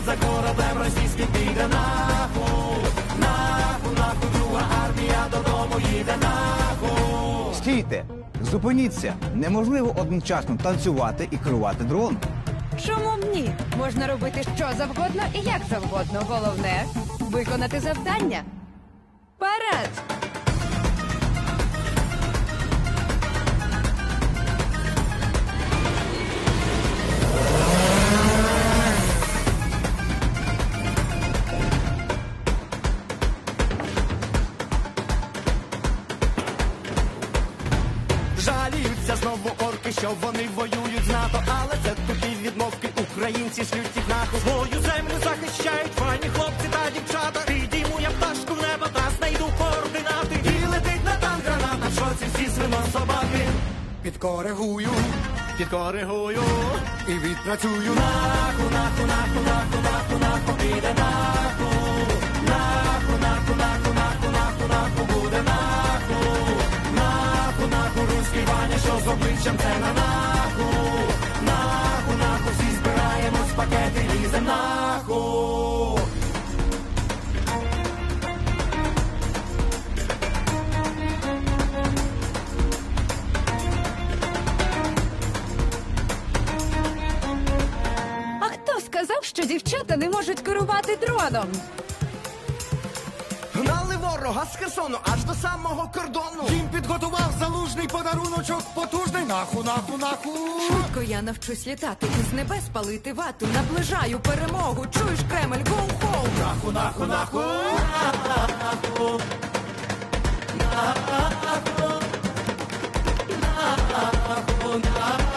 за кораблем російським піде нахуй. Нахуй, нахуй, друга армія додому їде нахуй. Стійте! Зупиніться! Неможливо одночасно танцювати і керувати дроном. Чому б ні? Можна робити що завгодно і як завгодно. Головне – виконати завдання. Вперед! Жаліються знову орки, що вони воюють з НАТО, але це тупі відмовки, українці шлють їх нахуй. Свою землю захищають файні хлопці та дівчата. Підійму я пташку в небо та знайду координати. І летить на танк граната, в шоці всі свинособаки. Підкоригую, підкоригую і відпрацюю. Нахуй, нахуй, нахуй, нахуй, нахуй, нахуй, піде нахуй. Нахуй, нахуй, нахуй, нахуй, нахуй, нахуй, буде нахуй. Нахуй, нахуй, руський Ваня, що з обличчям це на нахуй. Нахуй, нахуй, всі збираємось в пакети, лізем нахуй. А хто сказав, що дівчата не можуть керувати дроном? Гнали ворога з Херсону аж до самого кордону. Їм підготував залужний подаруночок потужний. Наху, наху, наху. Швидко я навчусь літати і з небес палити вату. Наближаю перемогу. Чуєш, Кремль, гоу-хоу! Нахуй, нахуй, нахуй. Нахуй. Нахуй. Нахуй. Нахуй.